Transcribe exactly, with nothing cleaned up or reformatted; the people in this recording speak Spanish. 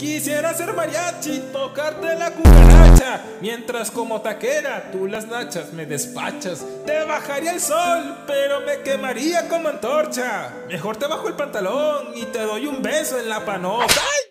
Quisiera ser mariachi, tocarte la cucaracha, mientras como taquera tú las nachas me despachas. Te bajaría el sol, pero me quemaría como antorcha. Mejor te bajo el pantalón y te doy un beso en la panocha. ¡Ay!